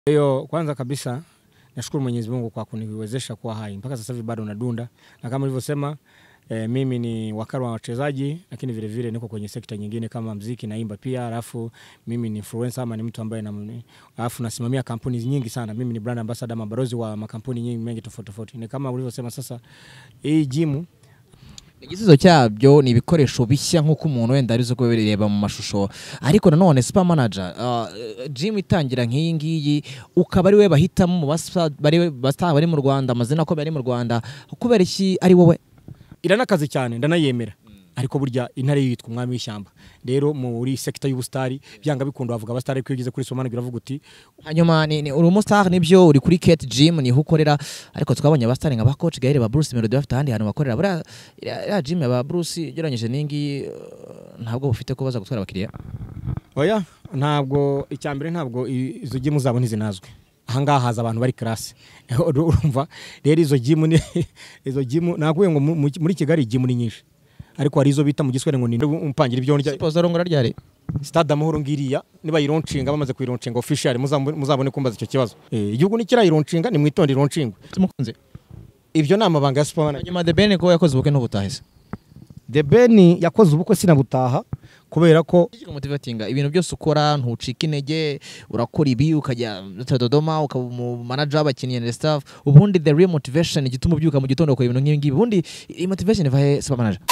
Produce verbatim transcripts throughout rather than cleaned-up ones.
Hiyo kwanza kabisa nashukuru Mwenyezi Mungu kwa kuniwezesha kuwa hai. Mpaka sasa hivi bado nadunda. Na kama nilivyosema e, mimi ni wakala wa wachezaji lakini vile vile niko kwenye sekta nyingine kama muziki naimba pia. Alafu mimi ni influencer ama ni mtu ambaye na alafu nasimamia kampuni nyingi sana. Mimi ni brand ambassador mabarozi wa makampuni nyingi mengi tofauti tofauti. Ni kama ulivyosema sasa hii gym igisubizo cyabyo ni ibikoresho bishya nkuko umuntu wenda arizo ko bireba mu mashusho ariko nanone super manager uh, gym itangira nk'iyi ngiyi ukaba ari we bahitamo mu bari basta bari mu Rwanda amazina ko bari mu Rwanda kubera iki ari wowe iranakaze cyane ndanayemera ariko burya intare yitwa umwami w'ishyamba rero muri sector y'ubustari byanga bikunda bavuga abastari ko yigeze kuri somana biravuga uti hanyuma ni uri umustar nibyo uri kuri Kate Gym ni hukorera ariko twabonye abastari nka ba coach Gaire ba Bruce Melody bafite handi hantu bakorera bura ya gym ba Bruce geranyije ningi ntabwo bufite ko baza gutwara abakiriya oya ntabwo icyambere ntabwo izo gym zabo ntizinazwe ahangaha haza abantu bari class urumva rero izo gym ni izo gym naguye ngo muri Kigali gym ni nyinshi ariko hari izo bita mu giswere ngo ni umpangira ibyo ndya Suppose arongora ryari Stade Amahoro ngiriya niba yironcinga bamaze kuyironcinga official muzabone kumbaza icyo kibazo eh igihugu ni kira yironcinga ni mwitonde ironcingwe tumukunze ivyo namabanga ya Super Manager nyuma The Ben ko yakoze ubukwe n'ubutahise The Ben yakoze ubukwe sinabutaha kubera ko motivatinga ibintu byose ukora ntucika intege urakora ibi ukajya Dodoma ukamu manager abakinnyi and staff ubundi the real motivation igituma byuka mu gitondo ukora ibintu nk'ibi ubundi i motivation iva Super Manager.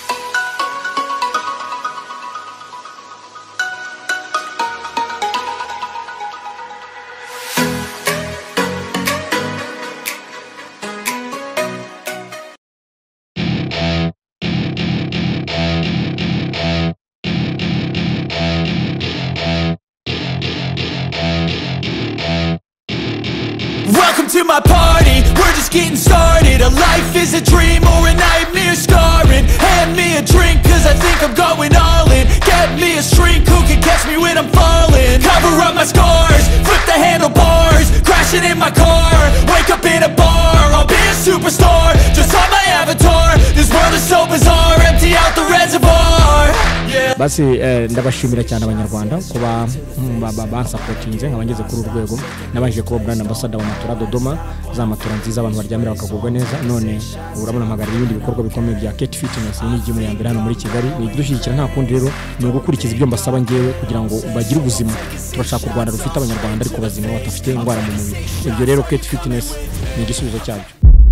Welcome to my party, we're just getting started. A life is a dream or a nightmare scarring. Hand me a drink cause I think I'm going all in. Get me a shrink who can catch me when I'm falling. Cover up my scars, flip the handlebars. Crashing in my car, wake up in a bar. I'll be a superstar, just on my avatar. This world is so bizarre, empty out the reservoir. Yeah. Basi eh, ndabashimira cyane abanyarwanda kuba baba supportinze nkabangeze kuri urwego nabanje kuba brand ambassador wa Matora Dodoma za matora nziza abantu baryamira bakagubwa neza none urabona mpagarira ibindi bikorwa bikomeye bya Kate Fitness ni gym ya mbere hano muri Kigali ni dushyigikira nta kundi rero ni ugukurikiza ibyo mbasaba ngewe kugira ngo bagire ubuzima turashaka u Rwanda rufite abanyarwanda ariko bazima batafite indwara mu mubiri ibyo rero Kate Fitness ni igisubizo cyabyo.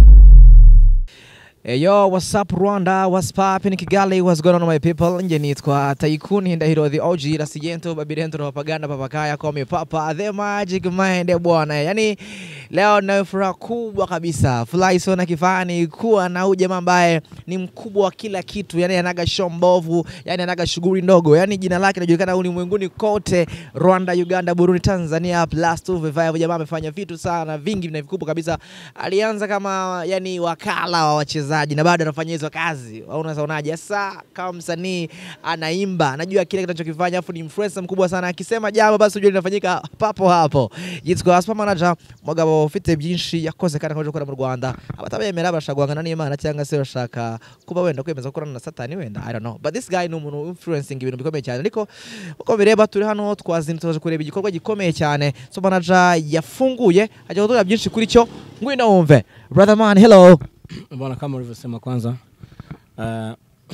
Hey yo, what's up Rwanda? What's poppin' Kigali? What's going on my people? Nje nitwa Tycoon Ndahiro the O G Rasigento Babirento Papaganda Papakaya call me Papa the Magic Mind bwana. Yani leo na furaha kubwa kabisa. Fly Sona Kifani kuwa na huyu jamaa ambaye ni mkubwa wa kila kitu. Yani anaga show mbovu, yani anaga shughuli ndogo. Yani jina lake linajulikana ulimwenguni kote. Rwanda, Uganda, Burundi, Tanzania plus two vibe jamaa amefanya vitu sana vingi na vikubwa kabisa. Alianza kama yani wakala wa wachezaji na bado anafanya hizo kazi. Unaweza unaje sasa kama msanii anaimba, anajua kile kinachokifanya afu ni influencer mkubwa sana. Akisema jambo basi unajua linafanyika papo hapo. Yitwa Super Manager mugabo ufite byinshi yakoze kandi akoje gukora mu Rwanda. Abatabemera bashagwangana n'Imana cyangwa se bashaka kuba wenda kwemeza gukorana na Satani wenda I don't know. But this guy ni umuntu influencing ibintu bikomeye cyane. Ariko uko bireba turi hano twazindutse kureba igikorwa gikomeye cyane. Super Manager yafunguye ajya kudoya byinshi kuri cyo ngwino wumve. Brother man, hello. Bwana kama ulivyosema kwanza uh,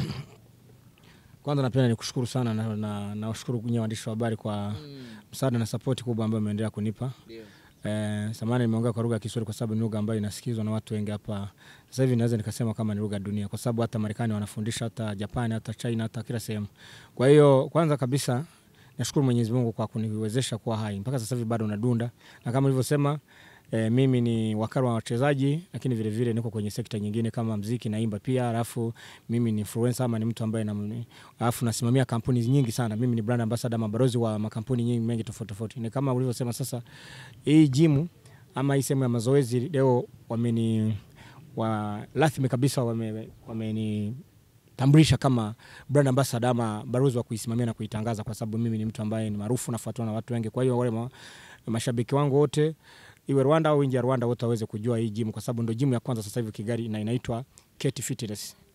kwanza napenda nikushukuru sana na na nawashukuru kunye waandishi wa habari kwa mm. msaada na support kubwa ambayo mmeendelea kunipa. Yeah. Eh, samahani nimeongea kwa lugha ya Kiswahili kwa sababu ni lugha ambayo inasikizwa na watu wengi hapa. Sasa hivi naweza nikasema kama ni lugha dunia kwa sababu hata Marekani wanafundisha, hata Japan, hata China, hata kila sehemu. Kwa hiyo kwanza kabisa nashukuru Mwenyezi Mungu kwa kuniwezesha kuwa hai. Mpaka sasa hivi bado nadunda. Na kama nilivyosema E, mimi ni wakala wa wachezaji lakini vile vile niko kwenye sekta nyingine kama muziki naimba pia. Alafu mimi ni influencer ama ni mtu ambaye na alafu nasimamia kampuni nyingi sana. Mimi ni brand ambassador mabarozi wa makampuni nyingi mengi tofauti tofauti. Ni kama ulivyosema sasa hii gym ama hii sehemu ya mazoezi leo wameni wa rasmi kabisa wame wameni tambulisha kama brand ambassador ama barozi wa kuisimamia na kuitangaza kwa sababu mimi ni mtu ambaye ni maarufu nafuatwa na watu wengi. Kwa hiyo wale ma, mashabiki wangu wote iwe Rwanda au nje ya Rwanda wote waweze kujua hii gym kwa sababu ndio gym ya kwanza sasa hivi Kigali na inaitwa Kate Fitness.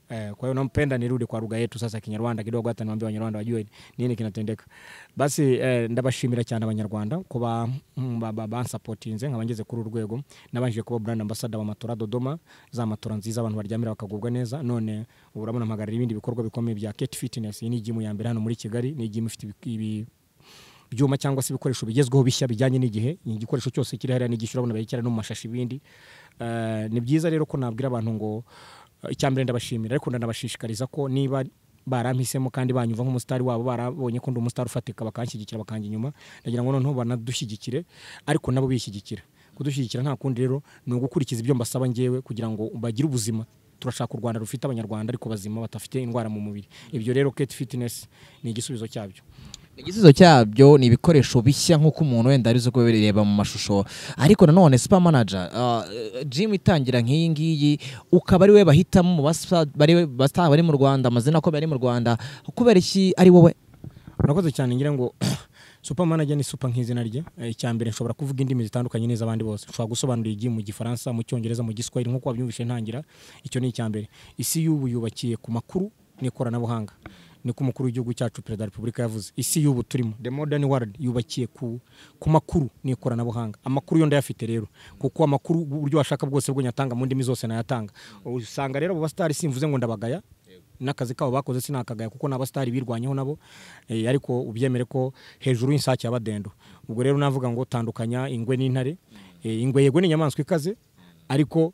Eh, kwa hiyo nampenda nirudi kwa lugha yetu sasa Kinyarwanda kidogo, hata niwaambie Abanyarwanda wajue nini kinatendeka. Basi eh, ndabashimira cyane Abanyarwanda kuba bansapotinze nkabangeze kuri urwego, nabanje kuba brand ambassador wa Matora Dodoma, za matora nziza abantu baryamira bakagubwa neza. None urabona mpagarira ibindi bikorwa bikomeye bya Kate Fitness. Iyi ni gym ya mbere hano muri Kigali, ni gym ifite ibi byuma cyangwa se ibikoresho bigezweho bishya bijyanye n'igihe. Ni igikoresho cyose kiri hariya n'igishura abona bayikira no mu mashashi ibindi. Uh, ni byiza rero ko nabwira abantu ngo icyambere ndabashimira, ariko ndanabashishikariza ko niba barampisemo kandi banyuva nk'umusitari wabo, barabonye ko ndi umusitari ufatika bakanshyigikira bakanje inyuma, ndagira ngo noneho banadushyigikire ariko nabo bishyigikira. Kudushyigikira nta kundi rero ni ugukurikiza ibyo mbasaba ngewe kugira ngo bagire ubuzima. Turashaka u Rwanda rufite Abanyarwanda ariko bazima batafite indwara mu mubiri. Ibyo rero Kate Fitness ni igisubizo cyabyo. Igisubizo cyabyo ni ibikoresho bishya nk'uko umuntu wenda arizo ko bireba mu mashusho. Ariko nanone super manager, uh, gym itangira nk'iyi ngiyi ukaba ari we bahitamo mu bari bari mu Rwanda, amazina ko bari mu Rwanda, kubera iki ari wowe? Urakoze cyane, ngira ngo super manager ni super nk'izina rye. Icyambere nshobora kuvuga indimi zitandukanye neza abandi bose. Nshobora gusobanura igi mu Gifaransa, mu Cyongereza, mu Giswahili nk'uko wabyumvishe ntangira. Icyo ni icyambere. Isi y'ubu yubakiye ku makuru n'ikoranabuhanga. Niko umukuru w'igihugu cyacu Perezida wa Repubulika yavuze. Isi y'ubu turimo, the modern world, yubakiye ku ku makuru n'ikoranabuhanga. Amakuru yo ndayafite rero, kuko amakuru uburyo washaka bwose bwo nyatanga mu ndimi zose nayatanga. Usanga rero abo bastari simvuze ngo ndabagaya, nakazi kabo bakoze sinakagaya kuko n'abastari birwanyeho nabo, e, ariko ubyemere ko hejuru y'insake y'abadendo. Ubwo rero navuga ngo tandukanya ingwe n'intare. E, ingwe yego ni inyamaswa ikaze ariko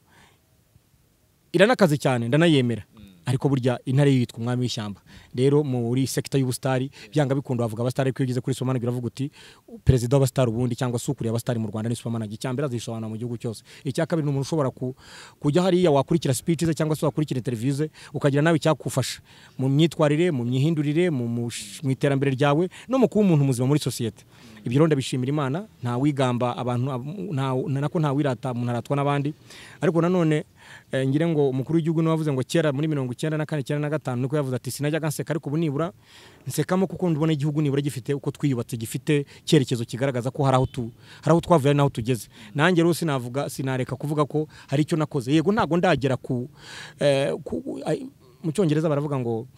iranakaze cyane, ndanayemera. Ariko burya intare yitwa umwami w'ishyamba. Rero muri sector y'ubustari byanga bikunda bavuga abastari ko yigeze kuri Somana biravuga uti perezida w'abastari ubundi cyangwa sukuri y'abastari mu Rwanda ni Somana. Icyambere azishobana mu gihugu cyose. Icya kabiri n'umuntu ushobora ku kujya hariya wakurikira speech ze cyangwa se wakurikira televiziyo ukagira nawe cyakufasha mu myitwarire, mu myihindurire, mu iterambere ryawe no mu kuba umuntu muzima muri societe. Ibyo ronda bishimira Imana, nta wigamba abantu, nta nako nta wirata umuntu aratwa n'abandi. Ariko nanone eh, ngire ngo umukuru w'igihugu no wavuze ngo kera muri mirongo icyenda na kane cyenda na gatanu niko yavuze ati sinajyaga nseka ariko ubu nibura nsekamo kuko ndubona igihugu nibura gifite uko twiyubatse, gifite cyerekezo kigaragaza ko haraho tu haraho twavuye naho tugeze. Nanjye rero sinavuga sinareka kuvuga ko hari icyo nakoze. Yego ntago ndagera ku, eh, ku mu Cyongereza baravuga ngo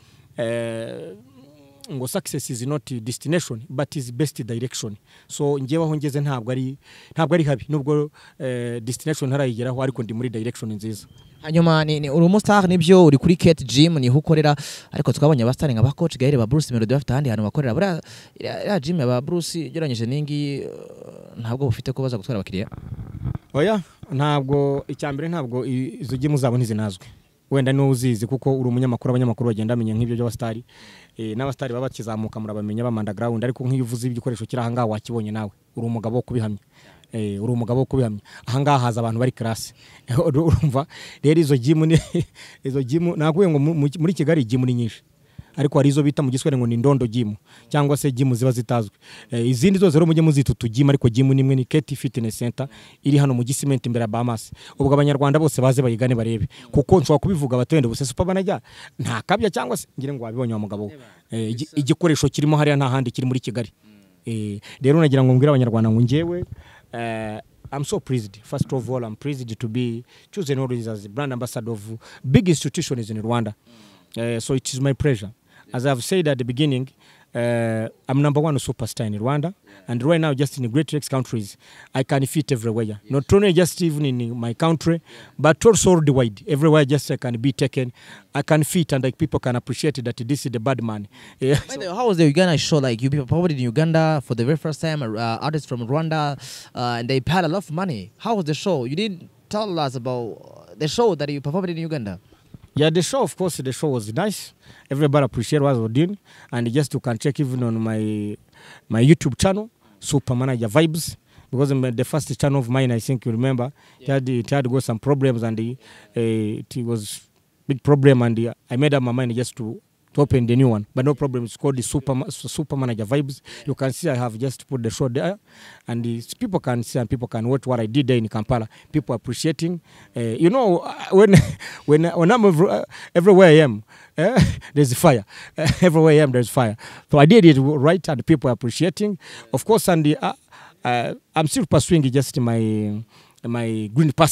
eh, ngo success is not destination but is best direction. So ngewe aho ngeze ntabwo ari ntabwo ari habi, nubwo eh, destination ntarayigeraho ariko ndi muri direction nziza. Hanyuma ni, ni uri umustar nibyo uri kuri Kate Gym ni hukorera, ariko twabonye abastari nka ba coach Gaire ba Bruce Melody bafite handi hantu bakorera. Bura ya gym ba Bruce geranyije ningi uh, ntabwo bufite ko baza gutwara abakiriya. Oya, ntabwo icyambere ntabwo izo gym zabo ntizinazwe. Wenda no uzizi kuko uri umunyamakuru, abanyamakuru bagenda amenye nk'ibyo by'abastari. Eh, n'abastari baba kizamuka murabamenya ba underground, ariko nk'iyuvuze ibikoresho kira hanga wakibonye nawe uri umugabo wo kubihamya. Eh, uri umugabo wo kubihamya. Ahanga haza abantu bari class. Urumva rero izo gym ni izo gym naguye ngo muri Kigali gym ni nyinshi, ariko hari izo bita mu Giswahili ngo ni ndondo gym cyangwa se gym ziba zitazwe. E, izindi zose rero mujye muzitutu gym, ariko gym nimwe ni Kate Fitness Center iri hano mu Gisimenti imbere ya Bahamas. Ubwo Abanyarwanda bose baze bayigane barebe, kuko nshobora kubivuga batwende bose super banajya nta kabya cyangwa se ngire ngo wabibonye wa mugabo. E, igikoresho kirimo hariya nta handi kiri muri Kigali. E, rero nagira ngo mbwira Abanyarwanda ngo ngewe uh, I'm so pleased. First of all, I'm pleased to be chosen as the brand ambassador of big institutions in Rwanda. Uh, so it is my pleasure. As I've said at the beginning, uh, I'm number one superstar in Rwanda, and right now just in the Great Lakes countries, I can fit everywhere. Not only just even in my country, but also worldwide. Everywhere just I can be taken, I can fit, and like people can appreciate that this is the bad man. Yeah. So, how was the Uganda show? Like you people performed in Uganda for the very first time, uh, artists from Rwanda, uh, and they paid a lot of money. How was the show? You didn't tell us about the show that you performed in Uganda. Yeah, the show, of course, the show was nice. Everybody appreciated what I was doing. And just you can check even on my my YouTube channel, Super Manager Vibes, because the first channel of mine, I think you remember, yeah. it, had, it had got some problems, and the, uh, it was big problem, and the, I made up my mind just to, to open the new one. But no problem, it's called the Super, Super Manager Vibes. You can see I have just put the show there, and the, people can see and people can watch what I did there in Kampala. People appreciating. Uh, you know, when when when I'm every, everywhere I am, uh, there's fire. Uh, everywhere I am, there's fire. So I did it right, and people are appreciating. Of course, and the, uh, uh, I'm still pursuing just my my green past.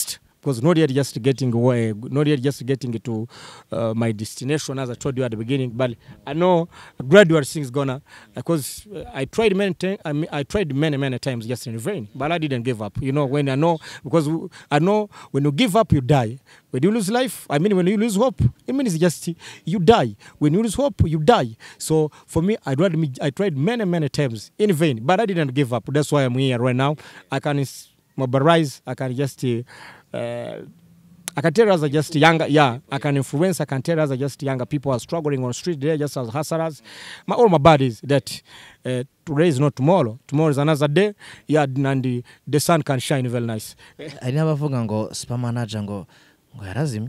because not yet just getting away, not yet just getting to uh, my destination, as I told you at the beginning. But I know gradual things gonna, because I tried many times. I, mean, I tried many many times just in vain, but I didn't give up. You know, when I know, because I know when you give up, you die. When you lose life, I mean, when you lose hope, it means just you die. When you lose hope, you die. So for me, I tried, I tried many, many times in vain, but I didn't give up. That's why I'm here right now. I can mobilize. I can just, uh, I can tell us just younger, yeah, I can influence. I can tell us just younger people are struggling on the street there, just as hustlers. My, all my buddies that uh, today is not tomorrow. Tomorrow is another day. Yeah, and the, the sun can shine very nice. Hari n'abavuga ngo super manager ngo ngo yarazimye.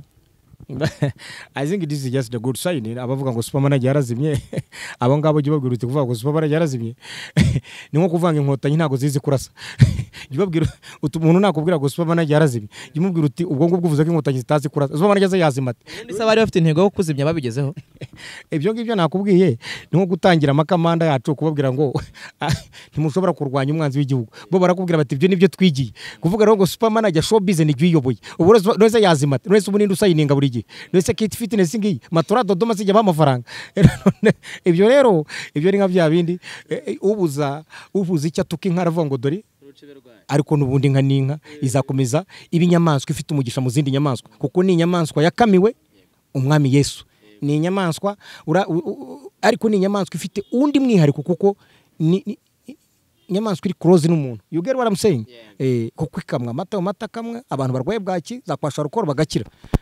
I think this is just a good sign. Abavuga ngo super manager yarazimye. Abo ngabo jye babwira uti kuvuga ngo super manager yarazimye. Ni nko kuvanga inkotanyi ntago zizi kurasa. Jye babwira uti umuntu nakubwira ngo super manager yarazimye. Jye mubwira uti ubwo ngubwo uvuze ko inkotanyi zitazi kurasa. Super manager ze yazimate. Ndisa bari bafite intego yo kuzimya babigezeho. Ibyo ngibyo nakubwiye ni nko gutangira amakamanda yacu kubabwira ngo ntimushobora kurwanya umwanzi w'igihugu. Bo barakubwira bati ibyo nibyo twigiye. Kuvuga rero ngo super manager show business n'igiyoboye. Ubu rose yazimate. Rose ubu ninde usayininga buri gihe. Rose kit fitness ngiyi matora dodoma zijya ba amafaranga. Ibyo rero ibyo ni nka bya bindi ubuza ubuza icyo tuki nkaravuga ngo dori ariko nubundi nka ninka izakomeza ibinyamaswa ifite umugisha mu zindi nyamaswa kuko ni inyamaswa yakamiwe umwami Yesu. Ni inyamaswa ariko ni inyamaswa ifite undi mwihariko kuko ni inyamaswa iri close n'umuntu. You get what I'm saying? Eh kuko ikamwa mata mata kamwe abantu barwaye bwaki zakwasha rukoro bagakira.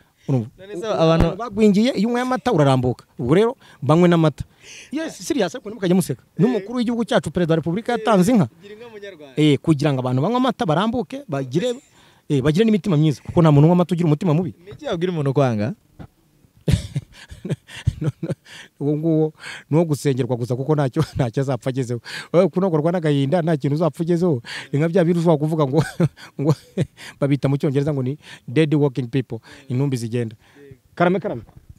Abantu bagwingiye iyo umwe amata urarambuka. Ubwo rero banywe n'amata. Yes, serious ariko nimukajya museka. N'umukuru w'igihugu cyacu Perezida wa Repubulika yatanze inka. Eh kugira ngo abantu banywe amata barambuke bagire eh bagire n'imitima myiza kuko nta muntu w'amata ugira umutima mubi. Niki yabwira umuntu kwanga? Uwo nguwo no gusengerwa gusa kuko ntacyo ntacyo azapfa agezeho. Wowe kunogorwa n'agahinda nta kintu uzapfa ugezeho. Inka bya bintu ushobora kuvuga ngo ngo babita mu cyongereza ngo ni dead walking people. Intumbi zigenda. Karame karame.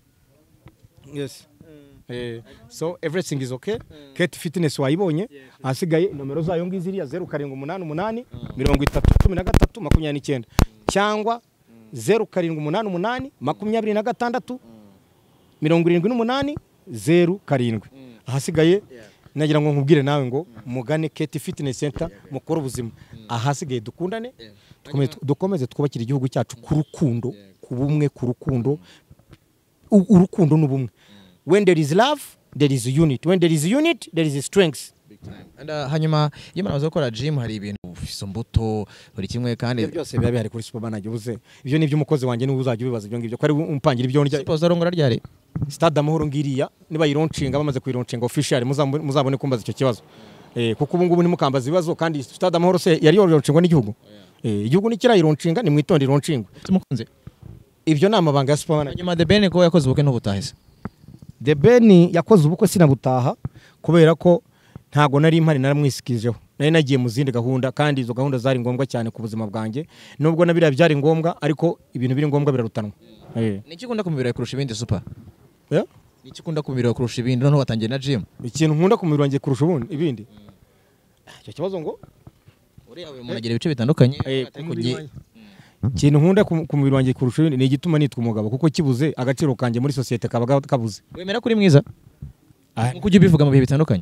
Yes. Eh so everything is okay. Kate Fitness wayibonye. Hasigaye nomero zayo ngiziriya zero karindwi umunani umunani mirongo itatu cumi na gatatu makumyabiri n'icyenda cyangwa zero karindwi umunani umunani makumyabiri na gatandatu mirongo irindwi n'umunani zero karindwi. Ahasigaye nagira ngo nkubwire nawe ngo mugane Kate Fitness Center mukora ubuzima. Ahasigaye dukundane dukomeze twubakira igihugu cyacu ku rukundo ku bumwe ku rukundo urukundo n'ubumwe. When there is love there is unity. When there is unity there is strength. And uh, hanyuma iyo manazo gukora gym hari ibintu izo mbuto buri kimwe kandi byose biba bihari kuri super manager ubuze. Ibyo nivyo umukozi wanjye niwe uzajya ubibaza ibyo ngibyo ko ari umpangira ibyo ndya. Sponsor ngora ryari? Stade Amahoro ngiriya niba yironchinga bamaze kuyironchinga official muzabone kumbaza icyo kibazo. Eh kuko ubu ngubu ni mukambaza ibibazo kandi Stade Amahoro se yari yoronchingwa n'igihugu. Eh igihugu ni kirayironchinga ni mwitonde ironchingwa. Tumukunze. Ibyo nama banga ya super manager. Hanyuma The Ben ko yakoze ubuke n'ubutahise. The Ben yakoze ubukwe sinabutaha kubera ko ntago nari impari naramwisikijeho. Nari nagiye mu zindi gahunda kandi izo gahunda zari ngombwa cyane ku buzima bwanjye. Nubwo nabira byari ngombwa ariko ibintu biri ngombwa birarutanwa. Eh. Niki kunda kumibira kurusha ibindi super? Yeah? Niki kunda kumibira kurusha ibindi none watangiye na gym? Ikintu nkunda kumibira wanjye kurusha ubundi ibindi. Icyo kibazo ngo uriya we munagira ibice bitandukanye kugiye. Ikintu nkunda kumibira wanjye kurusha ibindi ni igituma nitwa umugabo kuko kibuze agaciro kanje muri societe kabaga kabuze. Wemera kuri mwiza? Nkuko ujye bivuga mu bihe bitandukanye.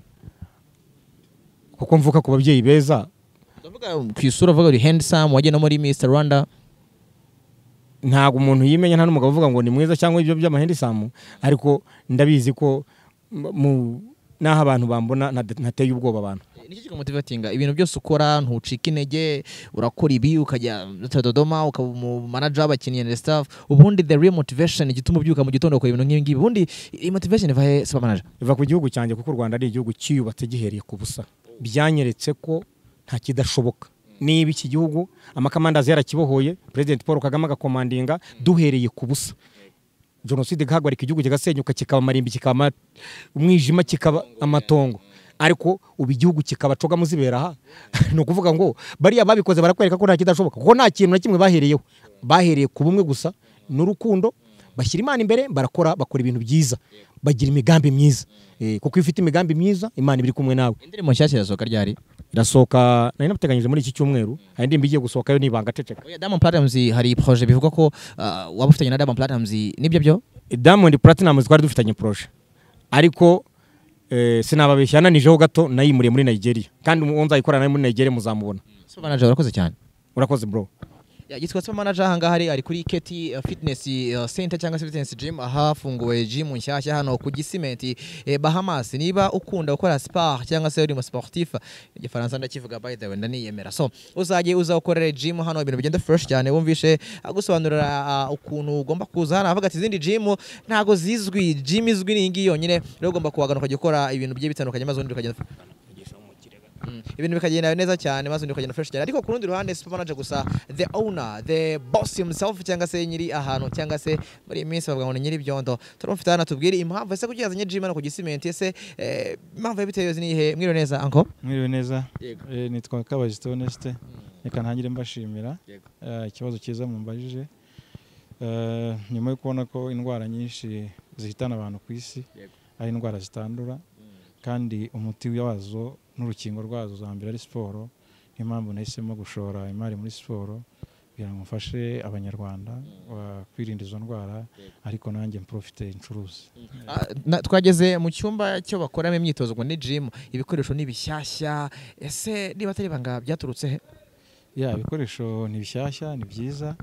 Kuko mvuka ku babyeyi beza. Ndavuga kwisura vuga uri handsome waje no muri Mister Rwanda. Ntago umuntu yimenya nta n'umugabo uvuga ngo ni mwiza cyangwa ibyo by'amahandsome ariko ndabizi ko mu naho abantu bambona ntateye ubwoba abantu. Niki kikumotivatinga ibintu byose ukora ntucika intege urakora ibi ukajya Dodoma ukaba mu manager abakinnyi and staff ubundi the real motivation igituma ubyuka mu gitondo ukora ibintu nk'ibi ubundi iyi motivation iva he super manager? Iva ku gihugu cyanjye kuko u Rwanda ari igihugu cyiyubatse gihereye ku busa. Byanyeretse ko nta kidashoboka. Niba iki gihugu amakamandazi yarakibohoye President Paul Kagame agakomandinga duhereye ku busa. Genocide gahagarika igihugu kigasenyuka kikaba marimbi kikaba umwijima kikaba amatongo. Ariko ubu igihugu kikaba coga muzibera ha no kuvuga ngo bariya babikoze barakwereka ko nta kidashoboka kuko nta kintu na kimwe bahereyeho. Bahereye ku bumwe gusa n'urukundo bashyira Imana imbere barakora bakora ibintu byiza bagira imigambi myiza eh, kuko ifite imigambi myiza Imana ibiri kumwe nawe. Indirimbo nshyashya irasohoka ryari? Irasohoka nari nabiteganyije muri iki cyumweru hari indirimbo igiye gusohoka yo nibanga ceceka. Oya, Diamond Platnumz hari projet bivuga ko uh, waba ufitanye na Diamond Platnumz, nibyo byo? Diamond Platnumz twari dufitanye projet ariko eh, sinababeshya nanijeho gato nayimuriye muri Nigeria kandi unzayikorana muri Nigeria muzamubona. So manager urakoze cyane. Urakoze bro. Ya yitwa Super Manager hanga hari ari kuri K T uh, Fitness uh, Center cyangwa se Fitness Gym ahafunguwe gym nshyashya hano ku Gisimenti eh, Bahamas. Niba ukunda gukora sport cyangwa se uri mu sportif igifaransa ndakivuga by the way ndaniyemera. So uzagiye uza ukorera gym hano ibintu bigenda fresh cyane wumvishe agusobanurira uh, ukuntu ugomba kuza hano avuga ati izindi gym ntago zizwi, gym izwi ni ngi yonyine rero ugomba kuhagana ukajya ukora ibintu bigiye bitandukanye maze undi ukagenda Mm. ibintu bikagenda neza cyane maze ukagenda fresh cyane. Ariko ku rundi ruhande Super Manager gusa the owner the boss himself cyangwa se nyiri ahantu cyangwa se muri iyi minsi bavuga ngo nyiri byondo turumfite hano tubwire impamvu ese kugira yazanye gym hano ku Gisimenti ese eh, impamvu yabitewe zinihe. Mwiriwe neza anko? Mwiriwe neza eh, nitwa Kabajito Honeste reka ntangire mbashimira ikibazo cyiza mumbajije eh, nyuma yo kubona ko indwara nyinshi zihitana abantu ku isi ari indwara zitandura kandi umuti wazo n'urukingo rwazo za mbere ari siporo, impamvu nahisemo gushora imari muri siporo kugira ngo mfashe abanyarwanda kwirinda izo ndwara ariko nanjye mprofite incuruzi. Twageze mu cyumba cyo bakoramo imyitozo ngo ni gym, ibikoresho ni bishyashya, ese niba atari banga byaturutse he? Ya ibikoresho ni bishyashya ni byiza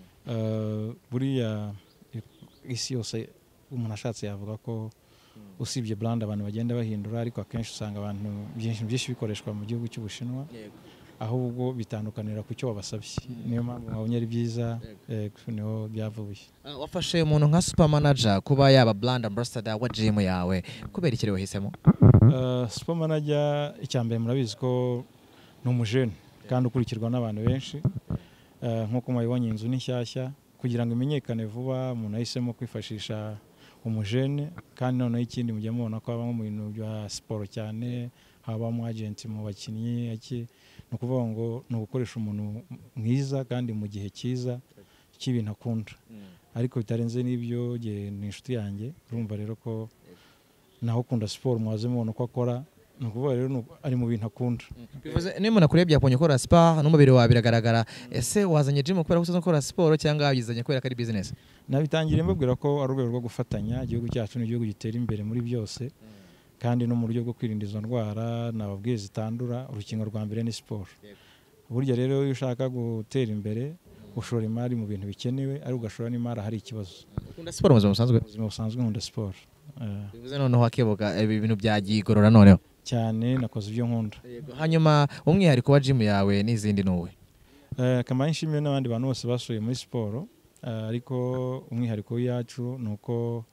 buriya isi yose umuntu ashatse yavuga ko usibye brand abantu bagenda bahindura ariko akenshi usanga abantu byinshi byinshi bikoreshwa mu gihugu cy'Ubushinwa ahubwo bitandukanira ku cyo wabasabye. Niyo mpamvu mwabonye ari byiza niho byavuye. Wafashe umuntu nka Super Manager kuba yaba brand ambassador wa gym yawe kubera iki wahisemo? Super Manager icyambere murabizi ko ni umujene kandi ukurikirwa n'abantu benshi nkuko mubibonye inzu ni nshyashya kugira ngo imenyekane vuba umuntu ahisemo kwifashisha umujene kandi noneho ikindi mujye mubona ko abamo mu bintu bya siporo cyane haba mu agent mu bakinnyi iki no kuvuga ngo no gukoresha umuntu mwiza kandi mu gihe cyiza cy'ibintu akunda ariko bitarenze n'ibyo ni inshuti yanjye urumva rero ko naho ukunda siporo mwaze mubona ko akora no kuvuga rero ari mu bintu akunda. Bivuze niba umuntu akurebye yakonye gukora spa n'umubiri wawe biragaragara, ese wazanye gym kubera ko gukora siporo cyangwa yizanye kubera ko ari business? Nabitangire mbabwira ko ari urwego rwo gufatanya igihugu cyacu n'igihugu gitera imbere muri byose kandi no mu buryo bwo kwirinda izo ndwara nababwiye zitandura. Urukingo rwa mbere ni siporo. Burya rero iyo ushaka gutera imbere ushora imari mu bintu bikenewe ari ugashora n'imari hari ikibazo. Ukunda siporo mu buzima busanzwe? Mu buzima busanzwe nkunda siporo. Bivuze noneho hakebuka ibi bintu byagigorora noneho cyane nakoze ibyo nkunda. Hanyuma umwihariko wa gym yawe n'izindi nuwe? Eh kamanye nshimiye n'abandi bantu bose basuye muri siporo ariko umwihariko yacu nuko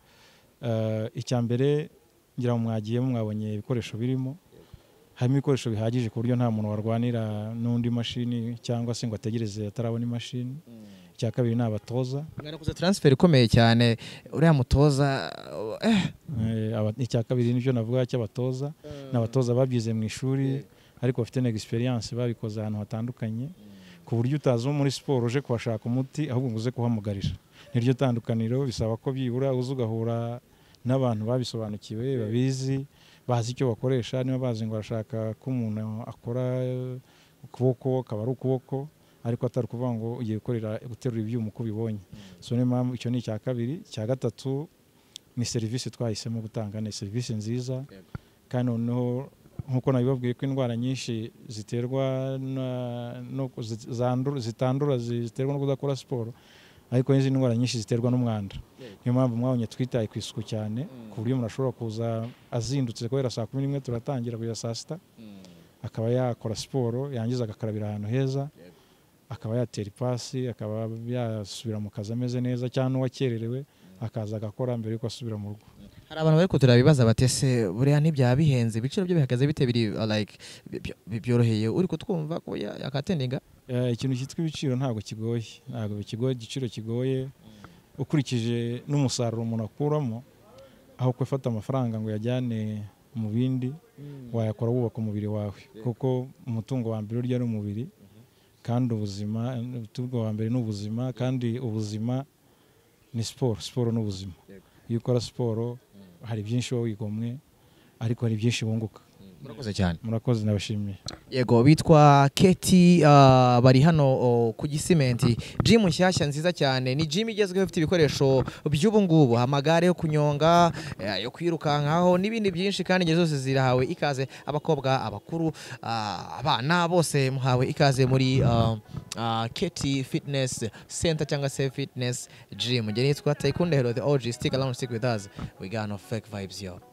icyambere ngira mwagiye mwabonye ibikoresho birimo harimo ibikoresho bihagije ku buryo nta muntu warwanira n'undi mashini cyangwa se ngo ategereze atarabona imashini. Icya kabiri ni abatoza. Mwarakoze transfer ikomeye cyane uriya mutoza eh icya kabiri nibyo navuga cy'abatoza n'abatoza babyize mu ishuri ariko bafite n'experience babikoze ahantu hatandukanye ku buryo utaza muri siporo uje kubashaka umuti ahubwo uze kuhamugarira. Niryo tandukaniro bisaba ko byibura uza ugahura n'abantu babisobanukiwe babizi bazi icyo bakoresha niba bazi ngo bashaka ko umuntu akora ukuboko kaba ari ukuboko ariko atari kuvuga ngo ugiye gukorera guterura ibyuma uko bibonye. So niyo mpamvu icyo ni icya kabiri. Icya gatatu ni serivisi twahisemo gutanga, ni serivisi nziza kandi noneho nkuko nabibabwiye ko indwara nyinshi ziterwa no zitandura ziterwa no kudakora siporo ariko n'izindi ndwara nyinshi ziterwa n'umwanda. Niyo mpamvu mwabonye twitaye ku isuku cyane ku buryo umuntu ashobora kuza azindutse kubera saa kumi n'imwe turatangira kugeza saa sita akaba yakora siporo yangiza agakarabira ahantu heza akaba yatera ipasi akaba yasubira mu kazi ameze neza cyane uwakererewe akaza agakora mbere yuko asubira mu rugo. Hari abantu bari kutura bibaza batese buriya ntibya bihenze ibiciro byo bihagaze bite biri like byoroheye uri kutwumva ko yakatendinga? Ikintu cyitwa ibiciro ntabwo kigoye ntabwo bikigoye igiciro kigoye ukurikije n'umusaruro umuntu akuramo aho kwifata amafaranga ngo yajyane mu bindi wayakora wubaka umubiri wawe kuko umutungo wa mbere urya n'umubiri kandi ubuzima umutungo wa mbere n'ubuzima kandi ubuzima ni siporo siporo n'ubuzima iyo ukora siporo hari byinshi wowe wigomwe ariko hari byinshi bunguka. Murakoze cyane. Murakoze nabashimiye. Yego bitwa Keti uh, bari hano uh, ku Gisimenti. Gym nshyashya nziza cyane. Ni gym igezweho ifite ibikoresho by'ubu ngubu, amagare yo kunyonga, uh, yo kwirukankaho n'ibindi byinshi kandi ngezo zose zirahawe ikaze abakobwa, abakuru, uh, abana bose muhawe ikaze muri uh, uh, Keti Fitness Center cyangwa se Fitness Gym. Nge nitwa Taekwondo Hero the O G. Stick around, stick with us. We got no fake vibes yo.